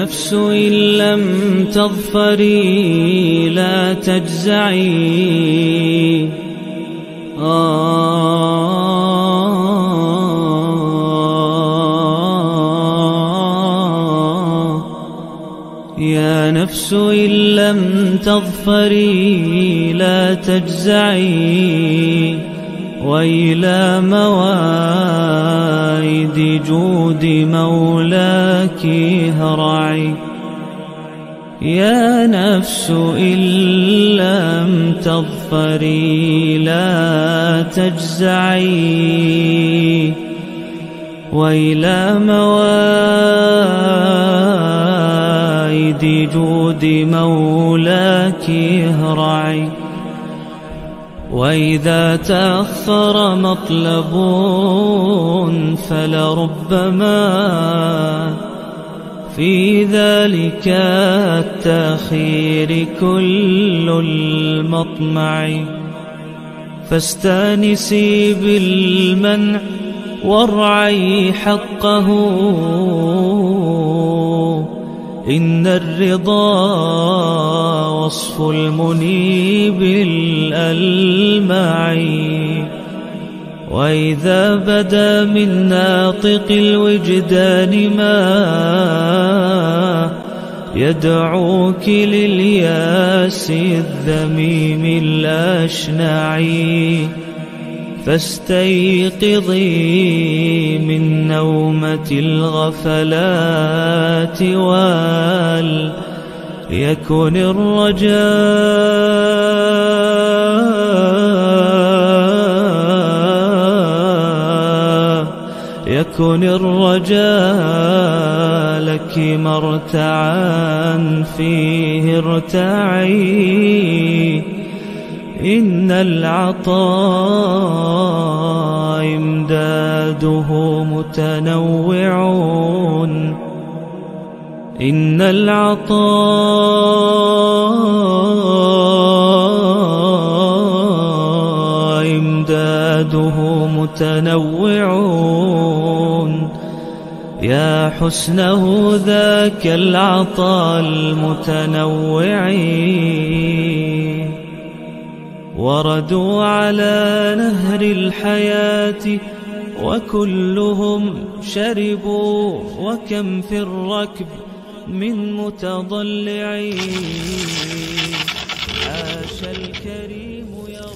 نفس إن لم تظفري لا تجزعي يا نفس إن لم تظفري لا تجزعي وإلى موائد جود مولاك هرعي يا نفس إن لم تظفري لا تجزعي وإلى موائد جود مولاك هرعي وإذا تأخر مطلب فلربما في ذلك التأخير كل المطمع فاستانسي بالمنع وارعي حقه إن الرضا وصف المنيب الألمع وإذا بدا من ناطق الوجدان ما يدعوك للياس الذميم الأشنع فاستيقظي من نومة الغفلات وليكن الرجاء لك مرتعا فيه ارتعي إن العطاء إمداده متنوع إن العطاء إمداده متنوع يا حسنه ذاك العطاء المتنوع وردوا على نهر الحياة وكلهم شربوا وكم في الركب من متضلع عاش الكريم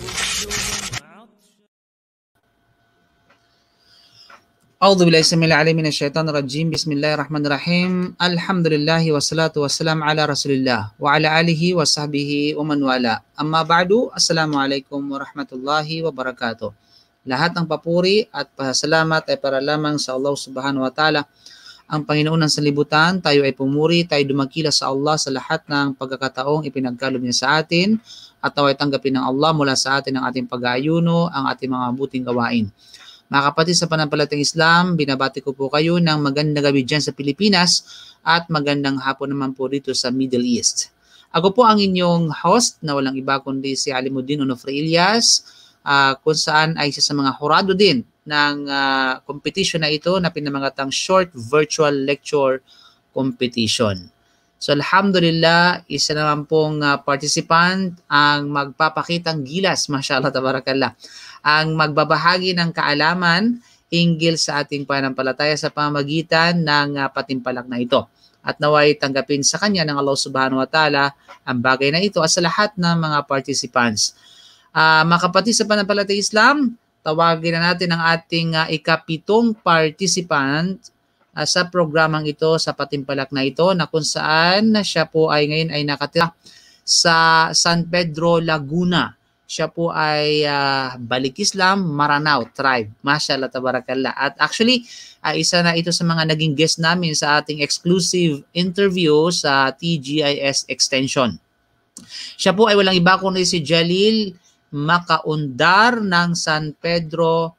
أعوذ بالله السميع العليم من الشيطان الرجيم بسم الله الرحمن الرحيم الحمد لله والصلاة والسلام على رسول الله وعلى آله وصحبه ومن والاه amma ba'du assalamualaikum warahmatullahi wabarakatuh. Lahat ng papuri at pasasalamat ay para lamang sa Allah subhanahu wa ta'ala, ang Panginoon ng sanlibutan. Tayo ay pumuri, tayo dumakila sa Allah sa lahat ng pagkakataong ipinagkaloob niya sa atin at tayo ay tanggapin ng Allah mula sa atin ang ating pag-aayuno, ang ating mga buting gawain. Mga kapatid sa panampalatayang Islam, binabati ko po kayo ng magandang gabi dyan sa Pilipinas at magandang hapon naman po dito sa Middle East. Ako po ang inyong host na walang iba kundi si Alimuddin Onofre Ilyas, kung saan ay isa sa mga hurado din ng competition na ito na pinamangatang Short Virtual Lecture Competition. So alhamdulillah, isa naman pong participant ang magpapakitang gilas, mashallah tabarakallah, ang magbabahagi ng kaalaman hinggil sa ating pananampalataya sa pamamagitan ng patimpalak na ito. At naway tanggapin sa kanya ng Allah subhanahu wa ta'ala ang bagay na ito at sa lahat ng mga participants. Mga kapatid sa pananampalatayang Islam, tawagin na natin ang ating ikapitong participant sa programang ito, sa patimpalak na ito, na kung saan siya po ay ngayon ay nakatira sa San Pedro, Laguna. Siya po ay Balik Islam, Maranao tribe. Mashallah tabarakallah. At actually, isa na ito sa mga naging guest namin sa ating exclusive interview sa TGIS Extension. Siya po ay walang iba kundi si Jalil Macaundar ng San Pedro,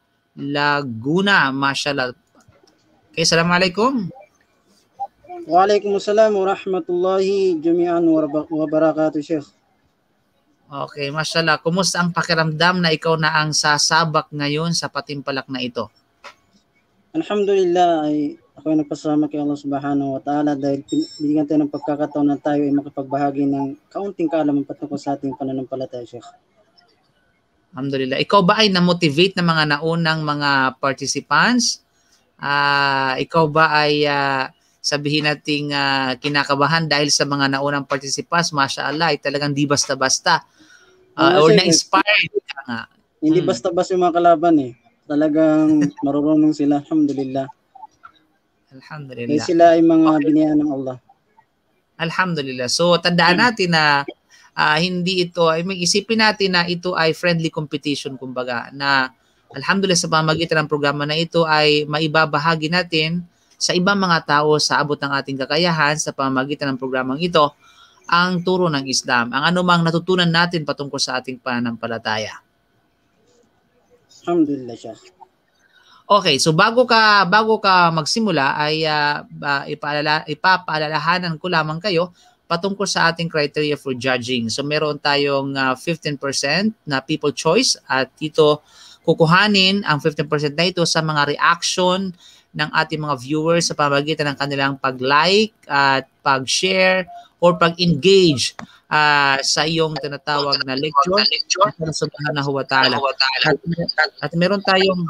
Laguna. Mashallah. Okay, assalamualaikum. Waalaikumsalam warahmatullahi jami'an wa barakatuh, Sheikh. Okay, mashallah. Kumusta ang pakiramdam na ikaw na ang sasabak ngayon sa patimpalak na ito? Alhamdulillah ay ako ay nagpasalamat kay Allah Subhanahu wa Ta'ala dahil binigyan tayo ng pagkakataon na tayo ay makapagbahagi ng kaunting kaalaman patungkol sa ating pananampalataya, Sheikh. Alhamdulillah. Ikaw ba ay na-motivate ng mga naunang mga participants? Ikaw ba ay sabihin nating kinakabahan dahil sa mga naunang participants? Mashallah, ay talagang di basta-basta. Or na-inspired ka nga. Hindi basta-basta yung mga kalaban eh. Talagang marurunong sila, alhamdulillah. Alhamdulillah. Kaya sila ay mga biniyaan ng Allah. Alhamdulillah. So, tandaan natin na hindi ito, isipin natin na ito ay friendly competition, kumbaga, na alhamdulillah sa pamamagitan ng programa na ito ay maibabahagi natin sa ibang mga tao sa abot ng ating kakayahan sa pamamagitan ng programang ito ang turo ng Islam, ang anumang natutunan natin patungkol sa ating pananampalataya. Alhamdulillah, Sheikh. Okay, so bago ka magsimula ay ipapaalalahanan ko lamang kayo patungkol sa ating criteria for judging. So meron tayong 15% na people choice at ito kukuhanin ang 15% na ito sa mga reaction ng ating mga viewers sa pamamagitan ng kanilang pag-like at pag-share or pag-engage sa iyong tinatawag na lecture ng Subhanahu wa Ta'ala. At meron tayong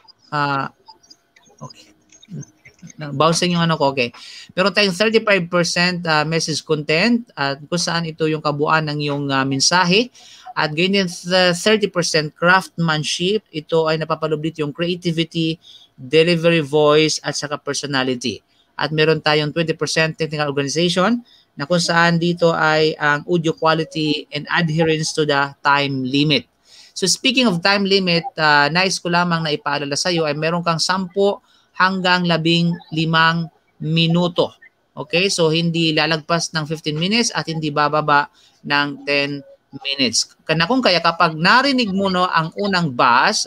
okay. Bouncing yung okay. Meron tayong 35% message content at kung saan ito yung kabuuan ng iyong mensahe. At ganyan 30% craftsmanship. Ito ay napapalublit yung creativity, delivery voice, at saka personality. At meron tayong 20% technical organization na kung saan dito ay ang audio quality and adherence to the time limit. So speaking of time limit, nais ko lamang na ipaalala sa iyo ay meron kang 10 hanggang 15 minuto. Okay? So hindi lalagpas ng 15 minutes at hindi bababa ng 10 minutes. Kung kaya kapag narinig mo no ang unang buzz,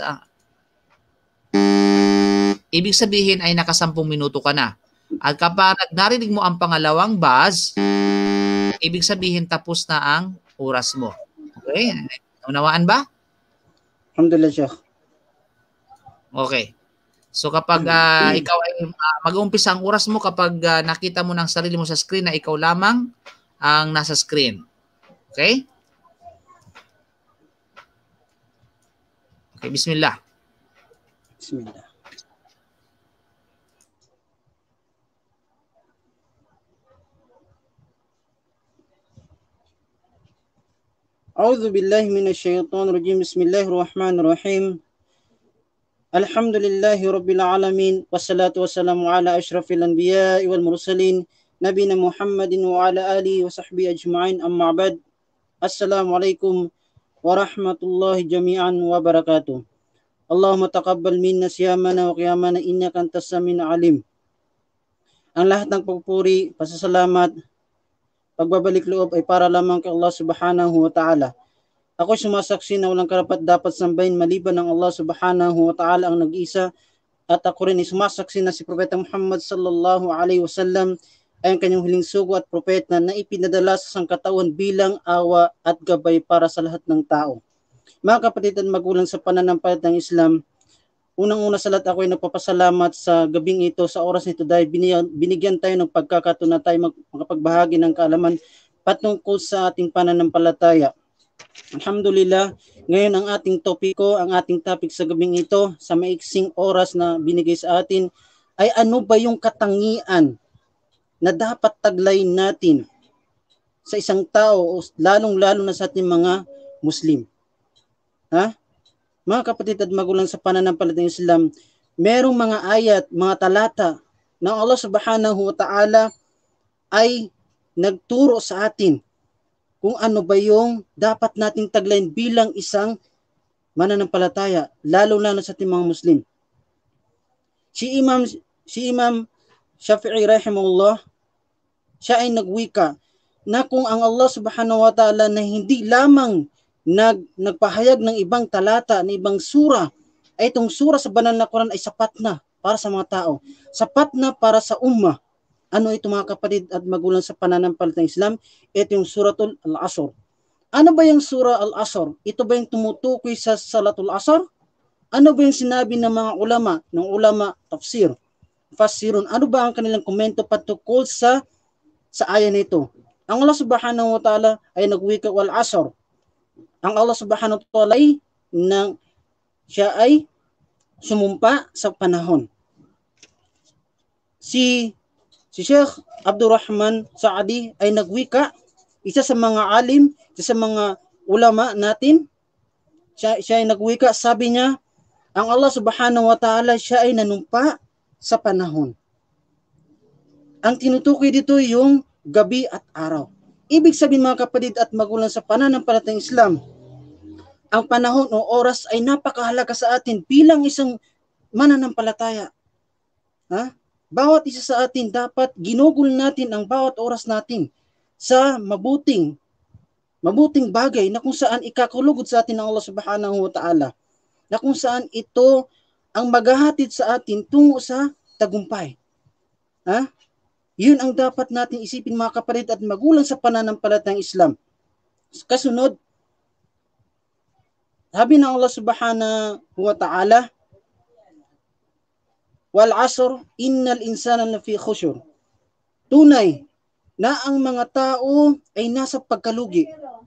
ibig sabihin ay naka 10 minuto ka na. At kapag narinig mo ang pangalawang buzz, ibig sabihin tapos na ang oras mo. Okay? Unawaan ba? Alhamdulillah, Sheikh. Okay. So kapag ikaw ay mag-uumpisa ang oras mo kapag nakita mo ng sarili mo sa screen na ikaw lamang ang nasa screen. Okay? Okay, bismillah. Bismillah. A'udzu billahi minasyaitonir rajim. Bismillahirrahmanirrahim. Alhamdulillahi rabbil alamin wassalatu wassalamu ala asyrafil anbiya'i wal mursalin nabiyina Muhammadin wa ala alihi wa sahbihi ajma'in, amma ba'd. Assalamualaikum warahmatullahi jami'an wa barakatuh. Allahumma taqabbal minna siyamana wa qiyamana innaka antas samiul alim. Ang lahat ng pagpuri, pasasalamat, pagbabalik loob ay para lamang kay Allah Subhanahu wa Ta'ala. Ako sumasaksi na walang karapat dapat sambahin maliban ng Allah Subhanahu wa Ta'ala ang nag-isa, at ako rin ay sumasaksi na si Propeta Muhammad sallallahu alaihi wasallam ay ang kanyang huling sugo at propeta na ipinadala sa sangkatauhan bilang awa at gabay para sa lahat ng tao. Mga kapatid at magulang sa pananampalatayang Islam, unang-una sa lahat ako ay nagpapasalamat sa gabing ito, sa oras nito, dahil binigyan tayo ng pagkakataon na tayo makapagbahagi ng kaalaman patungkol sa ating pananampalataya. Alhamdulillah, ngayon ang ating topiko, ang ating topic sa gabing ito, sa maiksing oras na binigay sa atin, ay ano ba yung katangian na dapat taglayin natin sa isang tao, lalong-lalo na sa ating mga Muslim. Mga kapatid at magulang sa pananampalatayang Islam, merong mga ayat, mga talata na Allah Subhanahu wa Ta'ala ay nagturo sa atin kung ano ba yung dapat nating taglayin bilang isang mananampalataya, lalo-lalo sa ating mga Muslim. Si Imam Shafi'i rahimahullah, siya ay nagwika na kung ang Allah Subhanahu wa Ta'ala na hindi lamang nagpahayag ng ibang talata, ng ibang sura, ay itong sura sa banal na Quran ay sapat na para sa mga tao, sapat na para sa ummah. Ano ito mga kapatid at magulang sa pananampalatayang Islam? Ito yung suratul Al-Asr. Ano ba yung surah Al-Asr? Ito ba yung tumutukoy sa Salatul Asr? Ano ba yung sinabi ng mga ulama tafsir, fasirun? Ano ba ang kanilang komento patungkol sa aya nito? Ang Allah Subhanahu wa Ta'ala ay nagwika wal asr. Ang Allah Subhanahu wa Ta'ala ay siya ay sumumpa sa panahon. Si Sheikh Abdurrahman Saadi ay nagwika, isa sa mga alim, isa sa mga ulama natin. Siya ay nagwika, sabi niya, ang Allah Subhanahu wa Ta'ala siya ay nanumpa sa panahon. Ang tinutukoy dito yung gabi at araw. Ibig sabihin mga kapatid at magulang sa pananampalatayang Islam, ang panahon o oras ay napakahalaga sa atin bilang isang mananampalataya. Bawat isa sa atin dapat ginugol natin ang bawat oras natin sa mabuting bagay na kung saan ikakulugod sa atin ng Allah Subhanahu wa Ta'ala, na kung saan ito ang maghahatid sa atin tungo sa tagumpay. Yun ang dapat natin isipin mga kapatid at magulang sa pananampalatayang Islam. Kasunod, sabi ng Allah Subhanahu wa Ta'ala, wal asr innal insana lafi khusur. Tunay na ang mga tao ay nasa pagkalugi.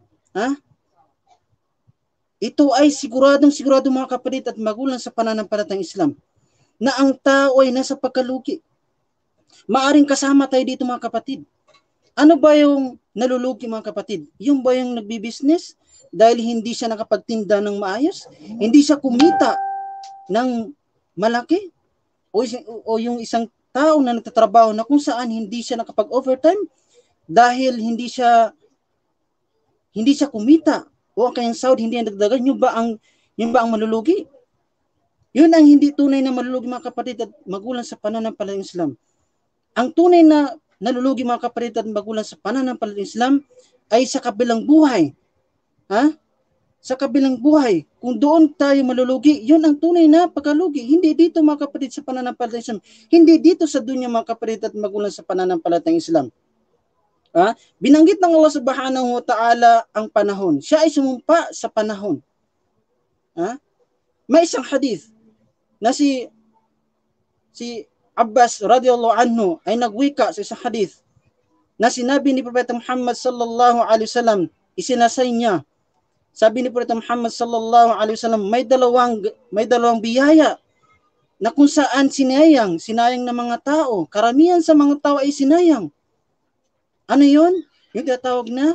Ito ay sigurado mga kapatid at magulang sa pananampalatayang Islam, na ang tao ay nasa pagkalugi. Maaring kasama tayo dito mga kapatid. Ano ba yung nalulugi mga kapatid? Yung ba yung nagbi-business dahil hindi siya nakapagtinda ng maayos? Hindi siya kumita ng malaki? O yung isang tao na nagtatrabaho na kung saan hindi siya nakapag-overtime dahil hindi siya kumita, o ang kanyang sahod hindi nagdagan? Yun ba ang malulugi? Yun ang hindi tunay na malulugi mga kapatid at magulang sa pananampalatayang Islam. Ang tunay na nalulugi mga kapatid at magulang sa pananampalatayang Islam ay sa kabilang buhay. Sa kabilang buhay. Kung doon tayo malulugi, yun ang tunay na pagkalugi. Hindi dito mga kapatid sa pananampalatayang Islam. Hindi dito sa dunya mga kapatid at magulang sa pananampalatayang Islam. Binanggit ng Allah Subhanahu wa Ta'ala ang panahon. Siya ay sumumpa sa panahon. May isang hadith na si Abbas radhiyallahu anhu ay nagwika sa isang hadith na sinabi ni Propeta Muhammad sallallahu alaihi wasallam, isinasay niya. Sabi ni Propeta Muhammad sallallahu alaihi wasallam, may dalawang biyaya na kung saan sinayang ng mga tao. Karamihan sa mga tao ay sinayang. Ano yun? Yung tinatawag na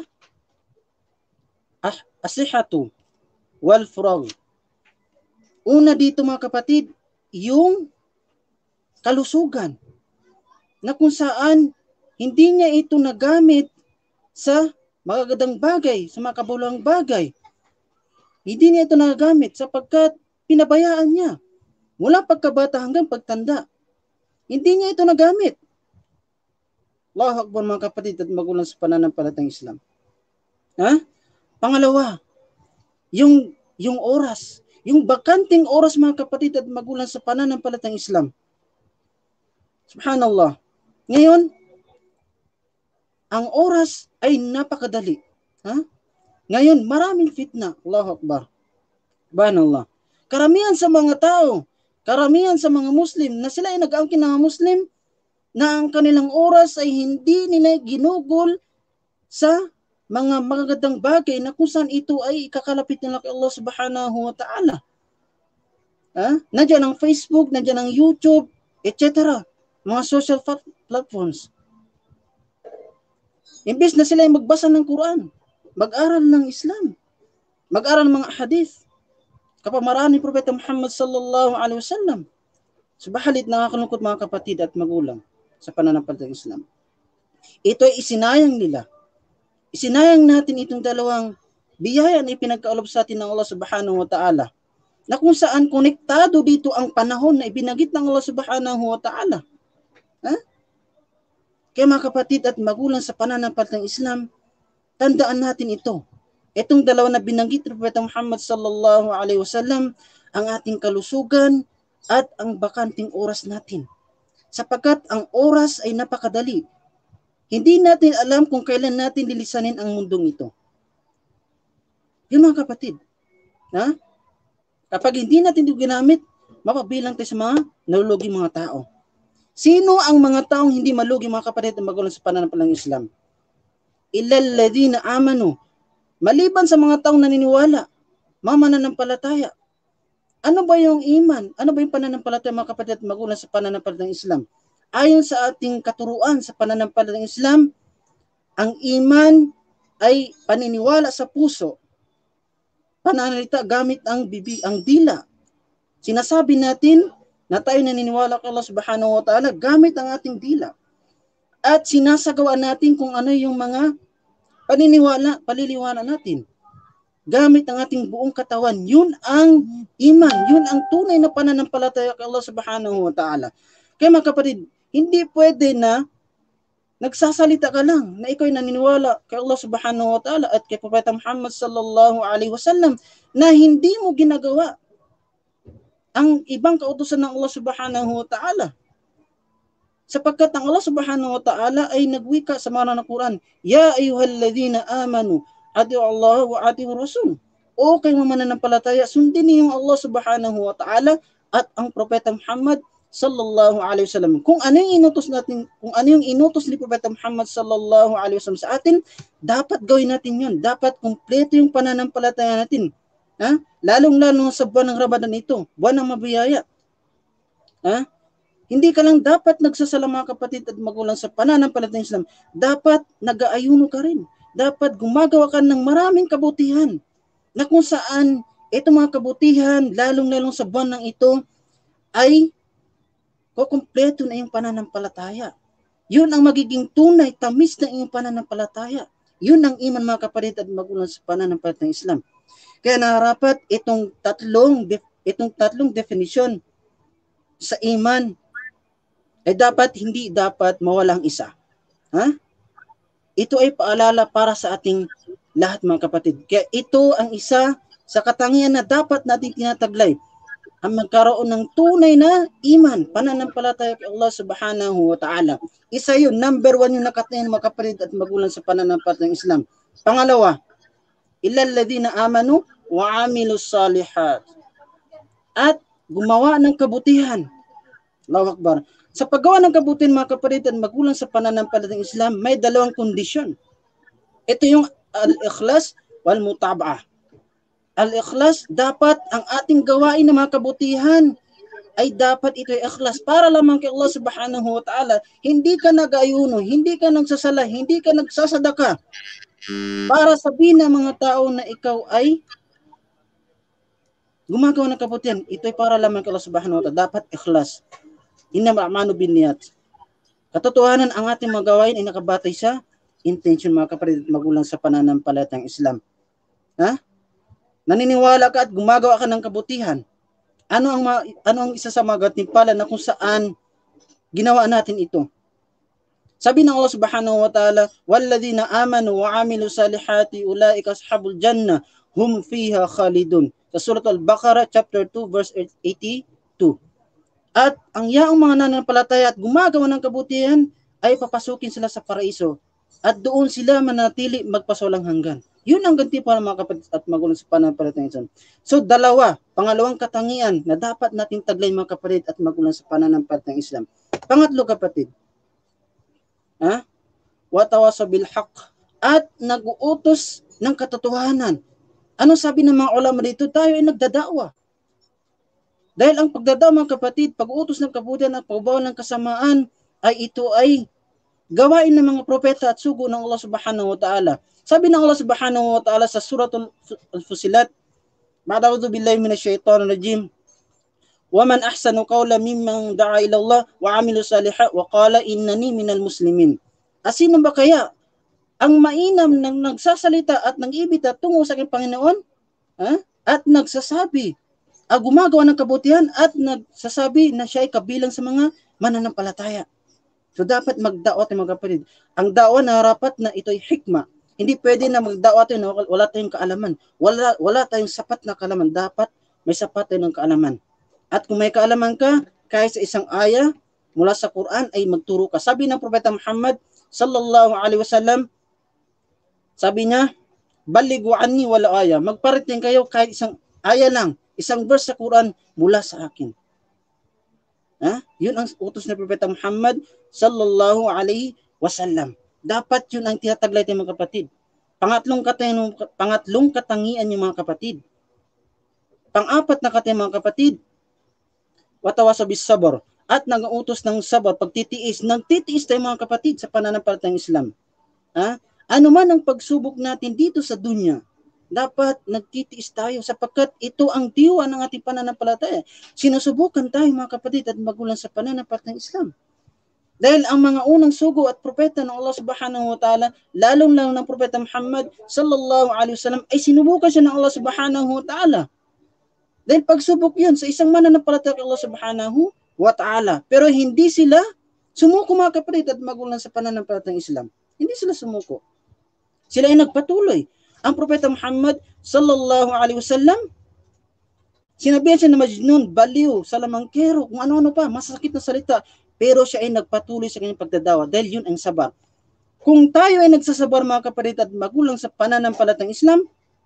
asihatu wal furag. Una dito mga kapatid, yung kalusugan, na kung saan hindi niya ito nagamit sa magagandang bagay, sa makabuluhang bagay. Hindi niya ito nagamit sapagkat pinabayaan niya. Mula pagkabata hanggang pagtanda. Hindi niya ito nagamit. Allahu Akbar mga kapatid at magulang sa pananampalatayang Islam. Pangalawa, yung oras. Yung bakanting oras mga kapatid at magulang sa pananampalatayang Islam. Subhanallah. Ngayon, ang oras ay napakadali. Ngayon, maraming fitna. Allahu Akbar. Subhanallah. Karamihan sa mga tao, karamihan sa mga Muslim, na sila ay nag-aangkin ng mga Muslim, na ang kanilang oras ay hindi nila ginugol sa mga magagandang bagay na kung saan ito ay ikakalapit nila kay Allah Subhanahu wa Ta'ala. Nandiyan ang Facebook, nandiyan ang YouTube, etc. Mga social platforms. Imbes na sila ay magbasa ng Quran, mag-aral ng Islam, mag-aral ng mga hadith, kapamaran ni Propeta Muhammad sallallahu alaihi wasallam. Subalit nakakalungkot mga kapatid at magulang sa pananampalatayang Islam. Ito ay isinayang nila. Isinayang natin itong dalawang biyaya na ipinagkaalob sa atin ng Allah Subhanahu wa Ta'ala, na kung saan konektado dito ang panahon na ibinanggit ng Allah Subhanahu wa Ta'ala. Kaya mga kapatid at magulang sa pananampalatayang Islam, tandaan natin ito. Itong dalawa na binanggit ni Propeta Muhammad sallallahu alaihi wasallam, ang ating kalusugan at ang bakanting oras natin. Sapagkat ang oras ay napakadali. Hindi natin alam kung kailan natin lilisanin ang mundong ito. Yun mga kapatid. Kapag hindi natin ito ginamit, mapabilang tayo sa mga nalulugi mga tao. Sino ang mga taong hindi malugi mga kapatid na magulang sa pananampalatayang Islam? Illal ladhina amanu. Maliban sa mga taong naniniwala, mga mananampalataya. Ano ba yung iman? Ano ba yung pananampalataya mga kapatid at magulang sa pananampalatayang Islam? Ayon sa ating katuruan sa pananampalatayang Islam, ang iman ay paniniwala sa puso, pananalita gamit ang dila. Sinasabi natin na tayo naniniwala kay Allah Subhanahu wa Ta'ala gamit ang ating dila. At sinasagawa natin kung ano yung mga paliliwala natin. Gamit ang ating buong katawan. Yun ang iman. Yun ang tunay na pananampalataya kay Allah Subhanahu wa Ta'ala. Kaya mga kapatid, hindi pwede na nagsasalita ka lang na ikaw ay naniniwala kay Allah Subhanahu wa Ta'ala at kay Propeta Muhammad sallallahu alaihi wasallam na hindi mo ginagawa ang ibang kautusan ng Allah Subhanahu wa Ta'ala. Sapagkat ang Allah Subhanahu wa Ta'ala ay nagwika sa mga ng Quran, Ya ayyuhalladhina amanu, atiu Allah wa atiu Rasul. O kayo mananampalataya, sundin niyo ang Allah Subhanahu wa Ta'ala at ang Propeta Muhammad sallallahu alaihi wasallam. Kung ano yung inutos natin, kung ano yung inutos ni Propeta Muhammad sallallahu alaihi wasallam sa atin, dapat gawin natin yun. Dapat kumpleto yung pananampalataya natin. Ha? Lalong-lalo sa buwan ng Ramadan ito, buwan ng mabiyaya. Ha? Hindi ka lang dapat nagsasala mga kapatid at magulang sa pananampalatayang Islam. Dapat nag-aayuno ka rin. Dapat gumagawa ka ng maraming kabutihan. Na kung saan itong mga kabutihan, lalong-lalo sa buwan ng ito, ay kukumpleto na iyong pananampalataya. Yun ang magiging tunay, tamis na iyong pananampalataya. Yun ang iman mga kapatid at magulang sa pananampalatayang Islam. Kaya narapat itong tatlong definisyon sa iman ay hindi dapat mawalang isa. Ha? Ito ay paalala para sa ating lahat mga kapatid. Kaya ito ang isa sa katangian na dapat natin tinataglay. Ang magkaroon ng tunay na iman, pananampalataya kay Allah Subhanahu wa Ta'ala. Isa yun, number 1 yung nakatingin mga kapatid at magulang sa pananampalatayang Islam. Pangalawa, illal ladhina amanu wa amilus salihat. At gumawa ng kabutihan. Allahu Akbar. Sa paggawa ng kabutihan mga kapatid at magulang sa pananampalatayang Islam, may dalawang kondisyon. Ito yung al-ikhlas wal mutaba'ah. Al-ikhlas, dapat ang ating gawain ng mga kabutihan ay dapat ito ay ikhlas para lamang kay Allah Subhanahu wa Ta'ala. Hindi ka nag-ayuno, hindi ka nagsasala, hindi ka nagsasadaka para sabihin ng mga tao na ikaw ay gumagawa ng kabutihan. Ito ay para lamang kay Allah Subhanahu wa Ta'ala. Dapat ikhlas. Innamal a'malu binniyat. Katotohanan, ang ating mga gawain ay nakabatay sa intention mga kapatid at magulang sa pananampalatayang Islam. Ha? Naniniwala ka at gumagawa ka ng kabutihan. Ano ang isa sa mga gantimpala na kung saan ginawa natin ito? Sabi ng Allah Subhanahu wa Ta'ala, "Walladhina amanu wa 'amilus salihati ulaika ashabul jannah hum fiha khalidun." Sa Surah Al-Baqarah chapter 2 verse 82. At ang yaong mga nananampalataya at gumagawa ng kabutihan ay papasukin sila sa paraiso at doon sila manatili magpasawalang hanggan. Yun ang gantimpala mga kapatid at magulang sa pananampalatayang Islam. So pangalawang katangian na dapat nating taglay mga kapatid at magulang sa pananampalatayang Islam. Pangatlo kapatid, watawasaw bil haqq, at nag-uutos ng katotohanan. Ano sabi ng mga ulama dito? Tayo ay nagdadakwa. Dahil ang pagdadakwa mga kapatid, pag-uutos ng kabutihan at pagbawal ng kasamaan ay ito ay gawain ng mga propeta at sugo ng Allah Subhanahu wa Ta'ala. Sabi ng Allah Subhanahu wa Ta'ala sa Surah Al-Fusilat, Ma'udhu billahi minasyaitanir rajim. Wa man ahsanu qawlan mimman da'a ila Allah wa 'amila salihan wa qala innani minal muslimin. Sino ba kaya ang mainam ng nagsasalita at nang-ibita tungo sa aking Panginoon? At nagsasabi, gumagawa ng kabutihan at nagsasabi na siya ay kabilang sa mga mananampalataya. So dapat magda'wa tayo mga kapatid. Ang da'wa na rapat na ito ay hikma. Hindi pwede na magda'wa tayo na wala tayong kaalaman. Wala tayong sapat na kaalaman. Dapat may sapat tayo ng kaalaman. At kung may kaalaman ka, kahit sa isang aya mula sa Quran ay magturo ka. Sabi ng Propeta Muhammad sallallahu alaihi wasallam, sabi niya, balighu anni wala aya. Magparating kayo kahit isang aya lang isang verse sa Quran mula sa akin. Yun ang utos ng Propeta Muhammad sallallahu alaihi wasallam. Dapat yun ang tinataglay ng mga kapatid. Pangatlong katangian yung mga kapatid. Pang-apat na katangian mga kapatid, watawasa bis sabr, at nag-uutos ng sabar, pagtitiis. Nagtitiis tayo mga kapatid sa pananampalatayang Islam. Ano man ang pagsubok natin dito sa dunya, dapat nagtitiis tayo sapagkat ito ang diwa ng ating pananampalataya. Sinusubukan tayo mga kapatid at magulang sa pananampalatayang Islam. Dahil ang mga unang sugo at propeta ng Allah subhanahu wa ta'ala, lalong-lalo ng Propeta Muhammad sallallahu alaihi wasallam, ay sinubukan siya ng Allah subhanahu wa ta'ala. Dahil pagsubok yun sa isang mananampalataya kay Allah subhanahu wa ta'ala. Pero hindi sila sumuko mga kapatid at magulang sa pananampalatayang Islam. Hindi sila sumuko. Sila ay nagpatuloy. Ang Propeta Muhammad sallallahu alaihi wasallam, sinabihan siya na Majnun, Baliw, Salamangkero, kung ano-ano pa, masasakit na salita. Pero siya ay nagpatuloy sa kanyang pagdadawa dahil yun ang sabar. Kung tayo ay nagsasabar mga kapatid at magulang sa pananampalatayang Islam,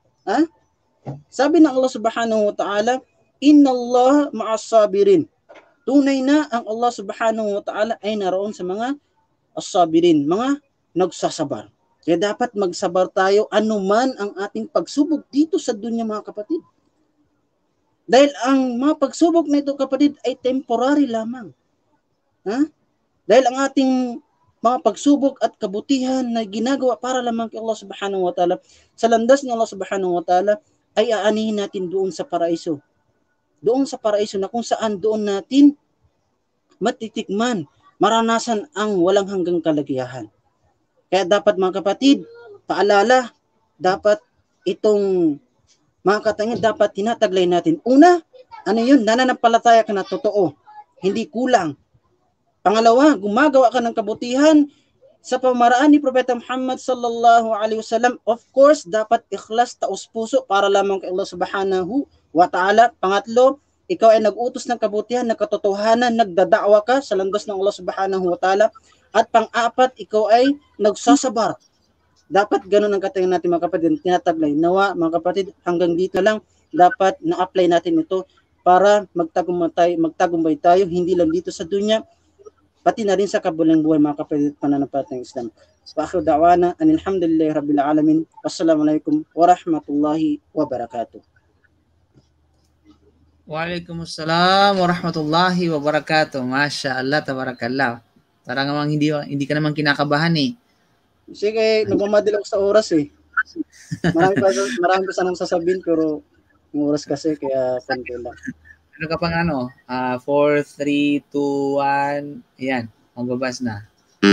sabi ng Allah subhanahu wa ta'ala, Inna Allah ma'as sabirin. Tunay na ang Allah subhanahu wa ta'ala ay naroon sa mga as-sabirin, mga nagsasabar. Kaya dapat magsabar tayo anuman ang ating pagsubok dito sa dunya mga kapatid. Dahil ang mga pagsubok na ito kapatid ay temporary lamang. Dahil ang ating mga pagsubok at kabutihan na ginagawa para lamang kay Allah subhanahu wa ta'ala, sa landas ni Allah subhanahu wa ta'ala, ay aanihin natin doon sa paraiso. Doon sa paraiso na kung saan doon natin matitikman, maranasan ang walang hanggang kaligayahan. Kaya dapat mga kapatid, paalala, dapat itong mga katangian dapat tinataglay natin. Una, ano yun? Nananampalataya ka na totoo, hindi kulang. Pangalawa, gumagawa ka ng kabutihan sa pamaraan ni Propeta Muhammad sallallahu alaihi wasallam. Of course, dapat ikhlas, taos puso para lamang kay Allah subhanahu wa ta'ala. Pangatlo, ikaw ay nag-utos ng kabutihan, ng katotohanan, nagdadakwa ka sa landas ng Allah subhanahu wa ta'ala. At pang-apat, ikaw ay nagsasabar. Dapat ganun ang katangian natin mga kapatid, tinataglay. Nawa mga kapatid, hanggang dito lang, dapat na-apply natin ito para magtagumpay tayo, hindi lang dito sa dunya, pati na rin sa kabulang buhay mga kapatid pananampalatayang Islam. Wa akhiru da'wana anil hamdulillahi rabbil alamin. Wassalamualaikum warahmatullahi wabarakatuh. Waalaikumsalam warahmatullahi wabarakatuh. Masya Allah, tabarakallah. Parang namang hindi ka naman kinakabahan eh. Sige, nagmamadali ako sa oras eh. Marami pa sanang sasabihin pero yung oras kasi kaya konti lang. Ano ka pang 4, 3, 2, 1. Ayan, magbabas na.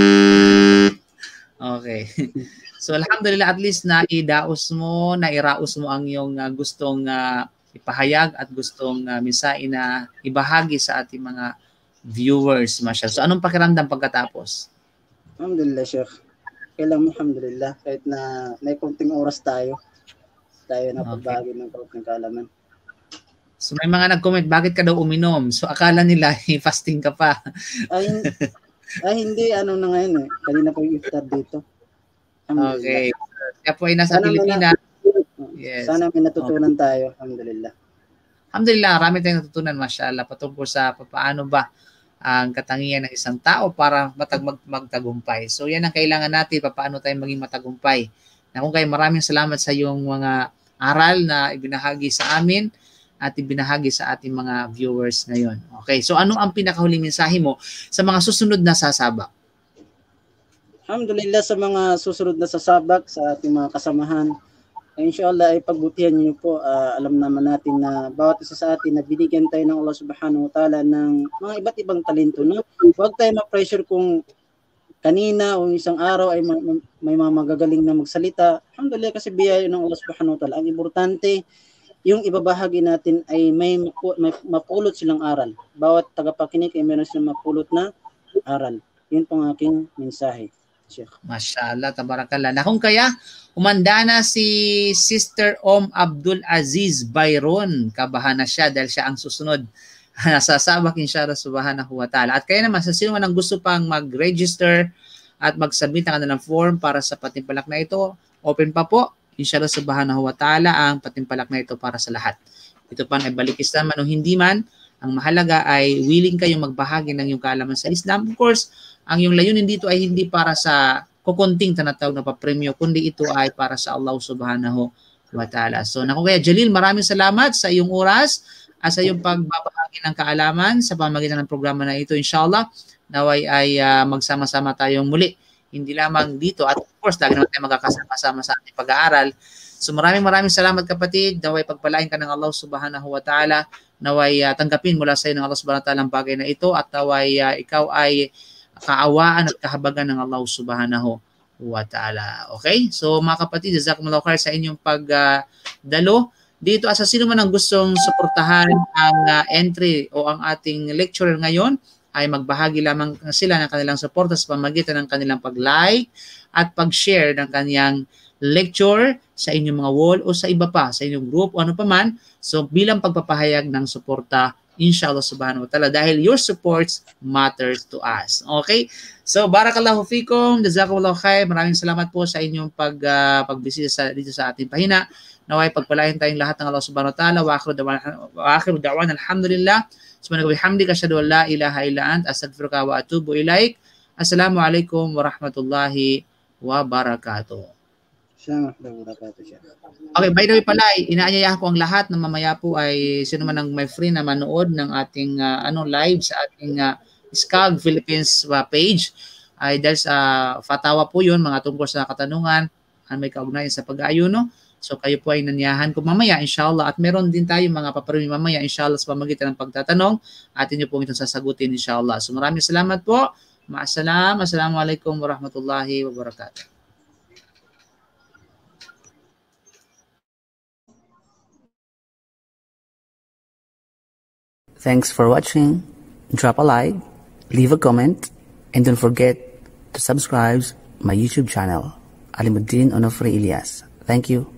Okay. So alhamdulillah at least nairaos mo ang iyong gustong ipahayag at gustong mensahe na ibahagi sa ating mga viewers, Masya. So anong pakiramdam pagkatapos? Alhamdulillah, Sheikh. Kailang alhamdulillah kahit na may konting oras tayo na pagbahagi ng konting kaalaman. So may mga nag-comment, bakit ka daw uminom? So akala nila fasting ka pa. Hindi, na ngayon eh. Kanina pa yung iftar dito. Okay. Kaya po ay nasa Pilipinas. Yes. Sana may natutunan tayo. Alhamdulillah. Alhamdulillah, marami tayong natutunan, mashallah, patungkol sa paano ba ang katangian ng isang tao para magtagumpay. So yan ang kailangan natin, paano tayo maging matagumpay. Na kung kayo, maraming salamat sa iyong mga aral na ibinahagi sa amin at ibinahagi sa ating mga viewers ngayon. Okay, so ano ang pinakahuling mensahe mo sa mga susunod na sasabak? Alhamdulillah, sa mga susunod na sasabak, sa ating mga kasamahan, inshallah ay pagbutihan niyo po. Alam naman natin na bawat isa sa atin na binigyan tayo ng Allah subhanahu wa ta'ala ng mga iba't ibang talento. No? Huwag tayo ma-pressure kung kanina o isang araw ay may mga magagaling na magsalita. Alhamdulillah, kasi biyaya ng Allah subhanahu wa ta'ala. Ang importante, yung ibabahagi natin ay may mapulot silang aral. Bawat tagapakinig ay meron silang mapulot na aral. Yun pong aking mensahe. Mashallah, tabarakallah. Na kung kaya, umanda na si Sister Abdul Aziz Byron. Kabahan na siya dahil siya ang susunod nasasabak inshallah subhanahu wa ta'ala. At kaya naman, sa sino man ang gusto pang mag-register at mag-submit ng kanilang form para sa patimpalak na ito, open pa po. Inshallah subhanahu wa ta'ala ang patimpalak na ito para sa lahat. ito pa ay balik Islam man o hindi man, ang mahalaga ay willing kayong magbahagi ng iyong kaalaman sa Islam. Of course, ang iyong layunin dito ay hindi para sa kukunting tinatawag na papremyo, kundi ito ay para sa Allah subhanahu wa ta'ala. So, naku Kuya Jalil, maraming salamat sa iyong oras at sa iyong pagbabahagi ng kaalaman sa pamamagitan ng programa na ito. Inshallah, naway ay magsama-sama tayong muli. Hindi lamang dito at of course, lagi naman tayo magkakasama-sama sa ating pag-aaral. So maraming salamat kapatid. Naway pagpalain ka ng Allah subhanahu wa ta'ala. Naway tanggapin mula sa iyo ng Allah subhanahu wa ta'ala ang bagay na ito at naway ikaw ay kaawaan at kahabagan ng Allah subhanahu wa ta'ala. Okay? So mga kapatid, jazakumullahu khair sa inyong pagdalo. Dito sa sino man ang gustong suportahan ang entry o ang ating lecturer ngayon, ay magbahagi lamang sila ng kanilang suporta sa pamamagitan ng kanilang pag-like at pag-share ng kanyang lecture sa inyong mga wall o sa iba pa, sa inyong group o ano pa man. So bilang pagpapahayag ng suporta, inshallah subhanahu wa ta'ala, dahil your supports matters to us. Okay? So barakallahu fikum, jazakumullahu khair. Maraming salamat po sa inyong pagbisita dito sa ating pahina. Naway pagpalain tayong lahat ng Allah subhanahu wa ta'ala. Wa akhiru da'wan alhamdulillah. Subhanaka bihamdika asyhadu an la ilaha illa anta astaghfiruka wa atubu ilaik. Assalamualaikum warahmatullahi wabarakatuh. Okay, by the way pala, inaanyayahan ko ang lahat na mamaya po ay sino man ang may free na manood ng ating live sa ating SCAG Philippines page ay dahil sa fatawa po yun, mga tungkol sa katanungan may kaugnayan sa pag-aayuno. So kayo po ay nanyahan ko mamaya inshallah at meron din tayo mga paparami mamaya inshallah sa pamagitan ng pagtatanong at inyo po itong sasagutin inshallah. So maraming salamat po. Ma'asalam. Assalamualaikum warahmatullahi wabarakatuh. Thanks for watching. Drop a like, leave a comment, and don't forget to subscribe my YouTube channel, Alimuddin Onofre Ilyas. Thank you.